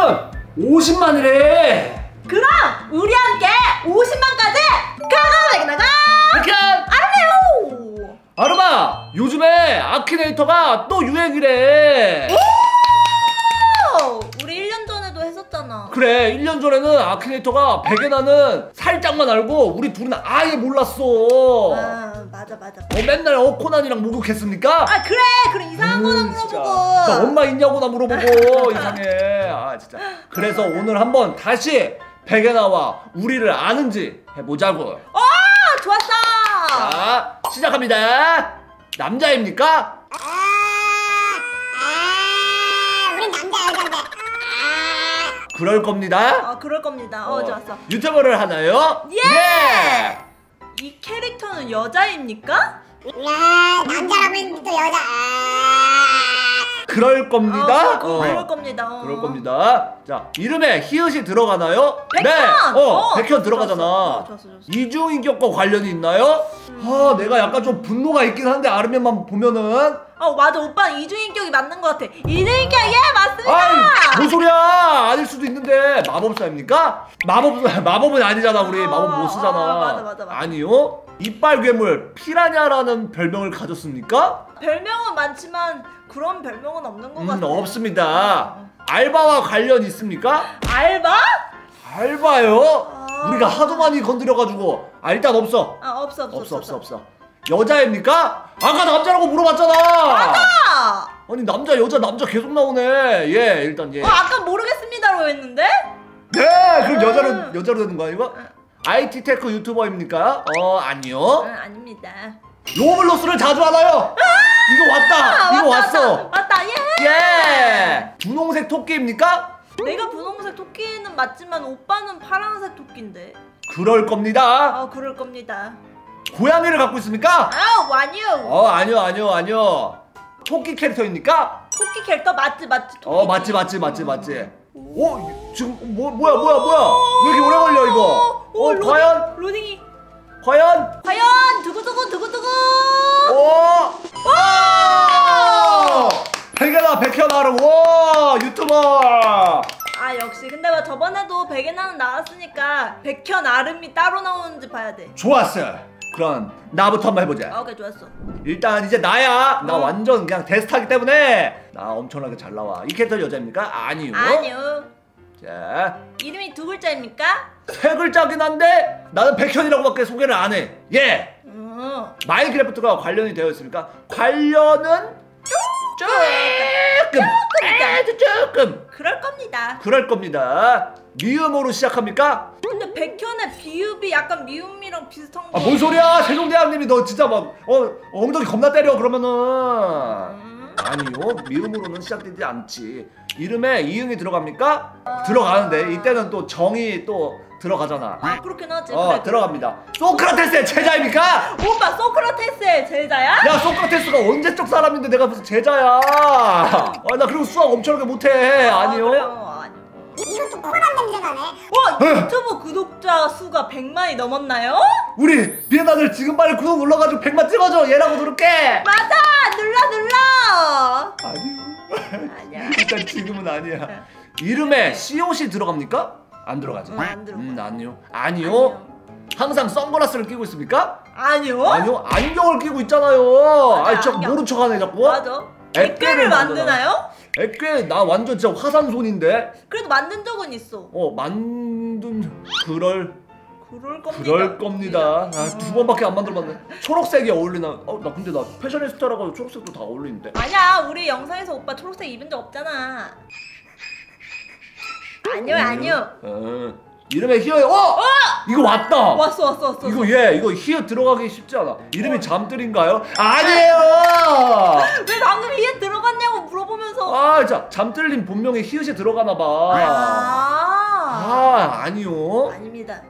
지금 50만이래. 그럼 우리 함께 50만까지 가가 백현! 아름이요. 아름아, 요즘에 아키네이터가 또 유행이래. 오! 우리 1년 전에도 했었잖아. 그래, 1년 전에는 아키네이터가 백예나는 살짝만 알고 우리 둘은 아예 몰랐어. 아, 맞아. 맨날 코난이랑 목욕했습니까? 아, 그래 이상한 거나 진짜. 물어보고. 나 엄마 있냐고나 물어보고 이상해. 아 진짜. 그래서 오늘 한번 다시 백예나와 우리를 아는지 해보자고. 좋았어. 자, 시작합니다. 남자입니까? 우린 남자 여자인데. 그럴 겁니다. 그럴 겁니다. 좋았어. 유튜버를 하나요? 예! 이 캐릭터는 여자입니까? 야, 남자라고 했는데 또 여자. 그럴 겁니다. 그럴 겁니다. 그럴 겁니다. 자, 이름에 히읗이 들어가나요? 백현! 네. 백현 들어가잖아. 좋았어. 이중인격과 관련이 있나요? 내가 약간 좀 분노가 있긴 한데 아르면만 보면은. 맞아. 오빠는 이중인격이 맞는 것 같아. 이중인격 맞습니다. 아이, 뭔 소리야? 아닐 수도 있는데 마법사입니까? 마법은 아니잖아. 우리 마법 못 쓰잖아. 맞아. 아니요. 이빨 괴물 피라냐라는 별명을 가졌습니까? 별명은 많지만 그런 별명은 없는 것 같아. 없습니다. 알바와 관련 있습니까? 알바? 알바요? 우리가 하도 많이 건드려가지고. 일단 없어. 없어. 여자입니까? 아까 남자라고 물어봤잖아. 맞아. 아니 남자 계속 나오네. 예, 일단 예. 아까 모르겠습니다로 했는데? 네, 그럼 여자로 되는 거 아니고? IT 테크 유튜버입니까? 아니요. 아닙니다. 로블록스를 자주 하나요? 이거 왔다. 이거 왔어. 맞다. 예. 예. 분홍색 토끼입니까? 내가 분홍색 토끼는 맞지만 오빠는 파란색 토끼인데. 그럴 겁니다. 그럴 겁니다. 고양이를 갖고 있습니까? 아니요. 아니요. 토끼 캐릭터입니까? 토끼 캐릭터 맞지. 토끼. 맞지. 지금 뭐야? 왜 이렇게 오래 걸려 이거? 과연? 로딩이. 과연? 두구두구. 백현 아름. 와, 유튜버. 역시. 근데 저번에도 백예나는 나왔으니까 백현 아름이 따로 나오는지 봐야 돼. 좋았어. 그럼 나부터 한번 해보자. 오케이, 좋았어. 일단 이제 나야. 나 완전 그냥 데스타기 때문에 나 엄청나게 잘 나와. 이 캐릭터 여자입니까? 아니요. 자, 이름이 두 글자입니까? 세 글자긴 한데 나는 백현이라고밖에 소개를 안 해. 예. 마인크래프트가 관련이 되어 있습니까? 관련은 조금. 그럴 겁니다. 미음으로 시작합니까? 근데 백현의 비읍이 약간 미음이랑 비슷한 거. 뭔 소리야? 세종대왕님이 너 진짜 막 엉덩이 겁나 때려 그러면은. 아니요, 미음으로는 시작되지 않지. 이름에 이응이 들어갑니까? 들어가는데 이때는 또 정이 또 들어가잖아. 그렇긴 하지. 그래. 들어갑니다. 소크라테스의 제자입니까? 오빠 소크라테스의 제자야? 야, 소크라테스가 언제적 사람인데 내가 무슨 제자야? 나 그리고 수학 엄청나게 못해. 아니요. 그래요. 이것도 코난 냄새 나네. 유튜브 구독자 수가 100만이 넘었나요? 우리 비엔나들 지금 빨리 구독 눌러가지고 100만 찍어줘. 얘라고 누를게. 맞아. 눌러. 아니야. 일단 지금은 아니야. 이름에 COC 들어갑니까? 안 들어가지. 안 들어가. 아니요. 항상 선글라스를 끼고 있습니까? 아니요. 안경을 끼고 있잖아요. 맞아, 저 모른 척하네 자꾸. 맞아. 액괴를 만드나요? 액괴 나 완전 진짜 화산손인데. 그래도 만든 적은 있어. 그럴 겁니다. 두 번밖에 안 만들어봤네. 초록색이 어울리나? 나 근데 나 패셔니스타라고 초록색도 다 어울리는데. 아니야, 우리 영상에서 오빠 초록색 입은 적 없잖아. 아니요. 이름에 히읗. 이거 왔다. 왔어. 이거 히읗 들어가기 쉽지 않아. 이름이 잠들인가요? 아니에요. 왜 방금 히읗 들어갔냐고 물어보면서. 자, 잠들린 본명에 히읗이 들어가나 봐. 아니요. 아닙니다.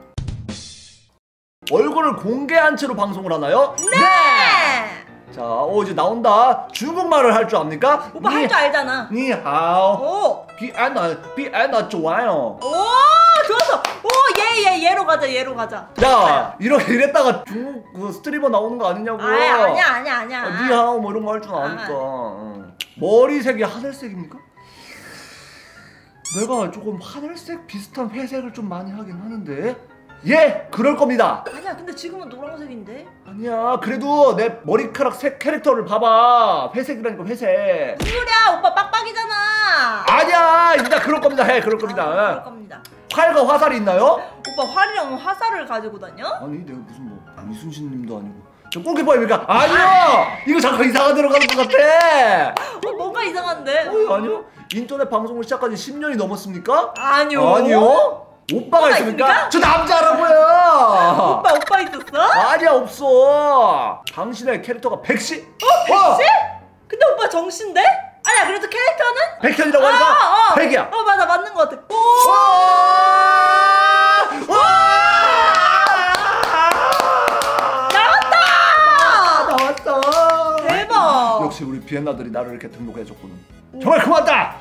얼굴을 공개한 채로 방송을 하나요? 네. 자, 이제 나온다. 중국말을 할 줄 압니까? 오빠 할 줄 알잖아. 니하오. 비엔나 좋아요. 좋았어. 얘로 가자. 야, 이랬다가 중국 그 스트리머 나오는 거 아니냐고. 아니야. 니하오 뭐 이런 거 할 줄 아니까. 머리색이 하늘색입니까? 내가 조금 하늘색 비슷한 회색을 좀 많이 하긴 하는데. 예, 그럴 겁니다. 아니야, 근데 지금은 노란색인데. 아니야, 그래도 내 머리카락 색 캐릭터를 봐봐. 회색이라니까 회색. 무슨 소리야? 오빠 빡빡이잖아. 아니야, 일단 그럴 겁니다. 해, 그럴 겁니다. 그럴 겁니다. 활과 화살이 있나요? 오빠 활이랑 화살을 가지고 다녀? 아니, 내가 무슨 뭐 이순신님도 아니고. 저 골키퍼입니까? 아니요! 이거 잠깐 이상한 데로 가는 것 같아. 뭔가 이상한데? 아니요. 인터넷 방송을 시작한 지 10년이 넘었습니까? 아니요. 아니요. 오빠가 있습니까? 저 남자라고요. 오빠 있었어? 아니야, 없어. 당신의 캐릭터가 백시? 백시? 근데 오빠 정신데? 아니야, 그래도 캐릭터는? 백현이라고 하니까 백이야. 맞아, 맞는 것 같아. 나왔어. 대박. 역시 우리 비엔나들이 나를 이렇게 등록해줬구나. 정말 고맙다.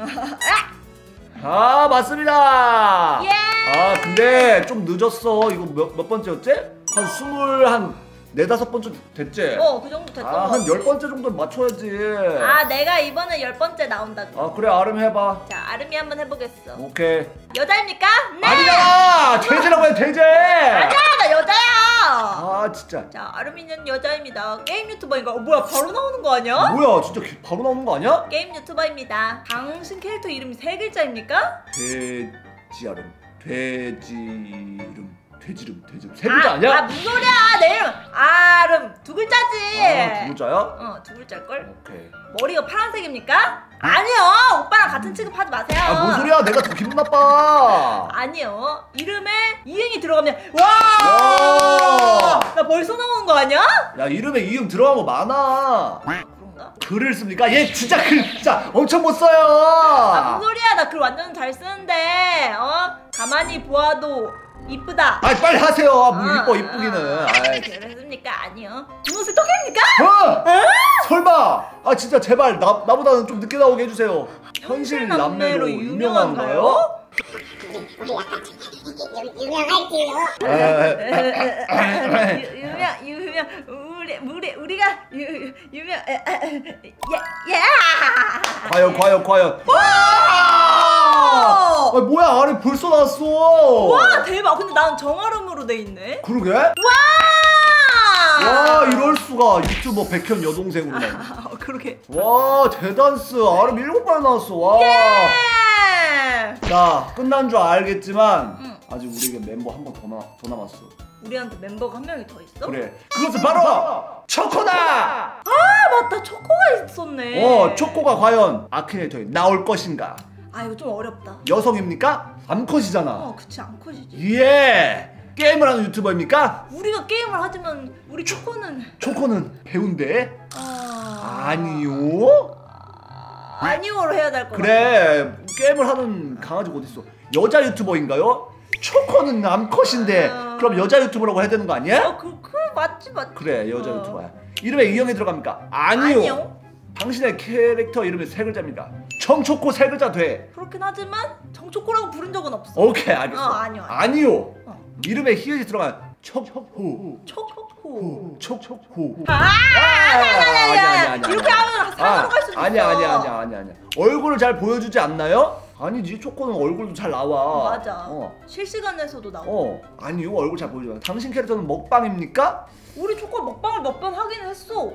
아, 맞습니다. 예. 아, 근데 좀 늦었어. 이거 몇 번째였지? 한 24~5번째 됐지? 그 정도 됐던 것 아, 같아. 한 10번째 정도는 맞춰야지. 아, 내가 이번에 10번째 나온다고. 아, 그래, 아름 해봐. 자, 아름이 한번 해보겠어. 오케이. 여자입니까? 네. 아니잖아! 돼지라고 해, 돼지! 아니야, 나 여자야. 아, 진짜. 자, 아름이는 여자입니다. 게임 유튜버인가? 뭐야, 바로 나오는 거 아니야? 뭐야, 진짜 바로 나오는 거 아니야? 게임 유튜버입니다. 당신 캐릭터 이름이 3글자입니까? 돼지 아름. 돼지 이름. 돼지름. 세 글자 아니야? 무슨 소리야? 내 이름 아름 2글자지. 아, 2글자야? 2글자일걸? 오케이. 머리가 파란색입니까? 아니요. 오빠랑 같은 취급하지 마세요. 아, 뭔 소리야? 내가 더 기분 나빠. 아니요. 이름에 이응이 들어가면 와! 나 벌써 나오는 거 아니야? 야, 이름에 이응 들어간 거 많아. 그런가? 글을 씁니까? 얘 진짜 글 진짜 엄청 못 써요. 무슨 소리야? 나 글 완전 잘 쓰는데. 가만히 보아도 이쁘다. 아, 빨리 하세요. 뭐 이뻐 이쁘기는. 아이. 그랬습니까? 아니요. 분홍색 토끼입니까? 설마. 아, 진짜 제발 나보다는 좀 늦게 나오게 해주세요. 현실 남매로 유명한가요? 우리 약간 유명할지요. 우리가 유명 과연. 아, 뭐야, 아래 벌써 나왔어. 와, 대박. 근데 난 정아름으로 돼 있네. 그러게? 와, 이럴 수가. 유튜버 백현 여동생으로 나왔네. 그러게. 와, 대단스. 아름 7번 나왔어. 와. 자, 끝난 줄 알겠지만 아직 우리에게 멤버 한 번 더 남았어. 우리한테 멤버가 한 명이 더 있어? 그래, 그것은 바로 초코다. 아, 맞다. 초코가 있었네. 초코가 과연 아키네이터에 나올 것인가? 아, 이거 좀 어렵다. 여성입니까? 암컷이잖아. 그치, 암컷이지. 예. 게임을 하는 유튜버입니까? 우리가 게임을 하지만 우리 초코는 배우인데? 아니요. 아니오로 해야 될 것 같아. 그래, 게임을 하는 강아지가 어딨어? 여자 유튜버인가요? 초코는 암컷인데 그럼 여자 유튜버라고 해야 되는 거 아니야? 그 맞지. 그래, 여자 유튜버야. 이름에 이형이 들어갑니까? 아니요. 당신의 캐릭터 이름이 3글자입니까? 정초코 3글자 돼. 그렇긴 하지만 정초코라고 부른 적은 없어. 오케이, 알겠어. 아니요. 이름에 히읗이 들어간 초코. 아니야. 이렇게 하면 사과로 갈 수 있어. 아니야. 얼굴을 잘 보여주지 않나요? 아니지, 초코는 얼굴도 잘 나와. 맞아. 실시간에서도 나와. 아니요, 얼굴 잘 보여주지 않아. 당신 캐릭터는 먹방입니까? 우리 초코 먹방을 몇 번 하긴 했어.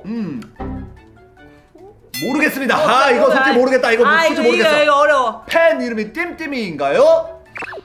모르겠습니다. 이거 솔직히 모르겠다. 이거 솔직히 모르겠어. 이거 어려워. 팬 이름이 띨띨이인가요?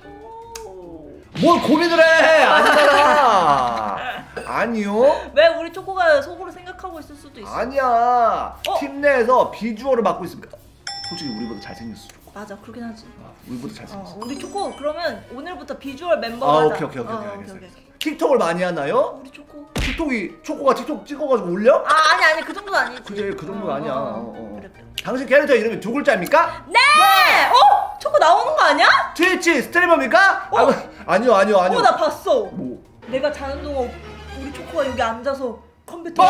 뭘 고민을 해? 아니잖아. 아니요. 왜 우리 초코가 속으로 생각하고 있을 수도 있어. 아니야. 팀 내에서 비주얼을 맡고 있습니다. 솔직히 우리보다 잘생겼어, 초코. 맞아, 그렇긴 하지. 우리보다 잘생겼어. 우리 초코 그러면 오늘부터 비주얼 멤버 하자. 오케이. 알겠어. 틱톡을 많이 하나요? 우리 초코. 초코가 틱톡 찍어가지고 올려? 아니 그 정도는 아니지. 그래, 그 정도는 아니야. 그래. 당신 캐릭터 이름이 2글자입니까? 네! 초코 나오는 거 아니야? 트위치 스트리머입니까? 아니요. 나 봤어. 뭐? 내가 자는 동안 우리 초코가 여기 앉아서 컴퓨터.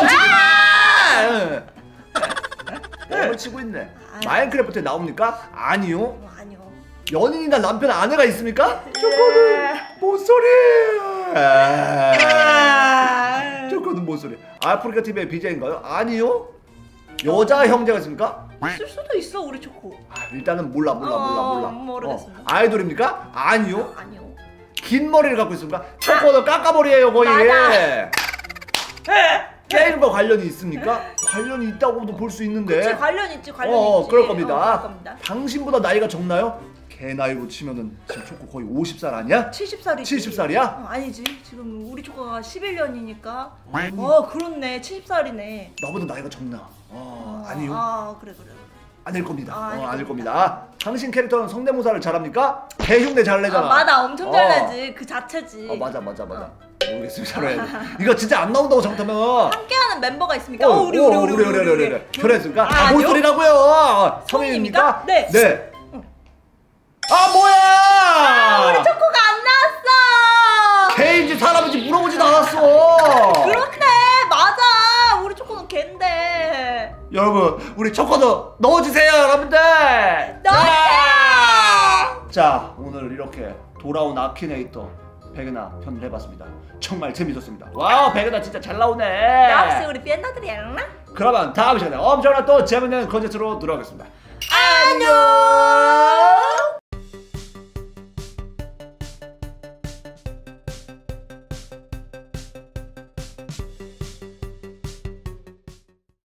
뻥을 치고 있네. 마인크래프트에 나옵니까? 아니요. 아니요. 연인이나 남편, 아내가 있습니까? 초코는 뭔 소리? 초코는 뭔 소리? 아프리카 TV의 BJ인가요? 아니요. 여자 형제가 있습니까? 있을 수도 있어 우리 초코. 일단은 몰라. 모르겠습니다. 아이돌입니까? 아니요. 아니요. 긴 머리를 갖고 있습니까? 초코도 까까머리예요 거의. 맞아. 게임과 관련이 있습니까? 관련이 있다고도 볼 수 있는데. 그치, 관련 있지. 있지. 그럴 겁니다. 그럴 겁니다. 당신보다 나이가 적나요? 걔 나이로 치면은 지금 초코 거의 50살 아니야? 70살이지. 70살이야? 아니지. 지금 우리 초코가 11년이니까. 아니. 그렇네. 70살이네. 나보다 나이가 적나? 아니요. 그래. 아닐 겁니다. 아닐 아닐 겁니다. 당신 캐릭터는 성대모사를 잘합니까? 대흉내 잘 내잖아. 맞아. 엄청 잘 내지. 그 자체지. 맞아. 모르겠습니다. 잘해야 돼. 이거 진짜 안 나온다고 잘못하면. 함께하는 멤버가 있습니까? 우리. 결혼했습니까? 아니요. 뭔 소리라고요? 성인입니까? 네. 뭐야? 우리 초코가 안 나왔어. 걔인지 사람인지 물어보지도 않았어. 그렇네. 맞아. 우리 초코는 걔인데. 여러분, 우리 초코도 넣어주세요, 여러분들. 넣으세요. 자, 오늘 이렇게 돌아온 아키네이터 백은하 편을 해봤습니다. 정말 재밌었습니다. 와우, 백은하 진짜 잘 나오네. 역시 우리 팬더들이야. 그러면 다음 시간에 엄청난 또 재밌는 컨텐츠로 돌아오겠습니다. 안녕.